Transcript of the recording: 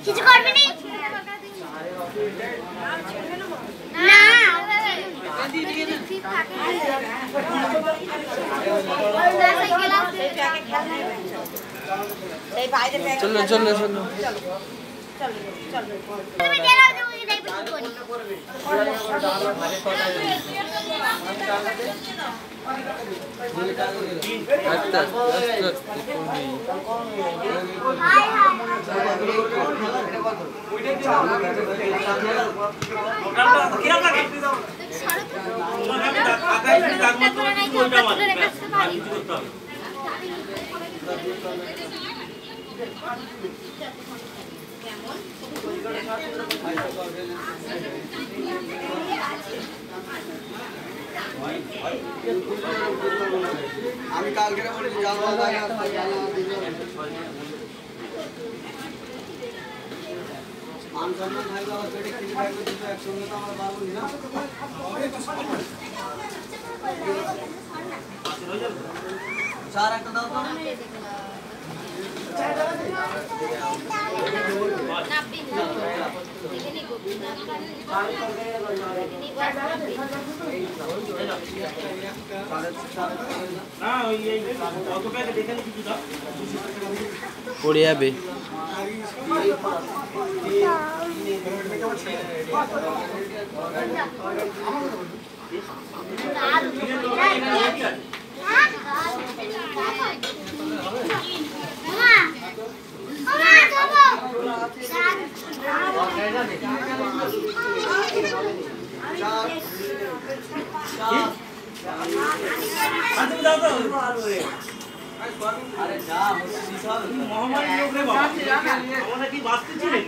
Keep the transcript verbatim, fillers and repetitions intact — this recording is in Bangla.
কিছু করবি নি না চলো চলো চলো তুমি গেলাও যে ওই টাইপের কি করি আচ্ছা আচ্ছা হাই হাই আমি কালকে বলি জানলা জায়গা আছে জানলা দিবে মান সম্মান থাকলে আমার পেটে খিদে থাকবে দুটো একসঙ্গে তো আমার বাবু না চার একটা দাও তো পড়ে যাবে আরে যা মহামারী লোক রে বাবা আমরা কি বাঁচতে ছিলেন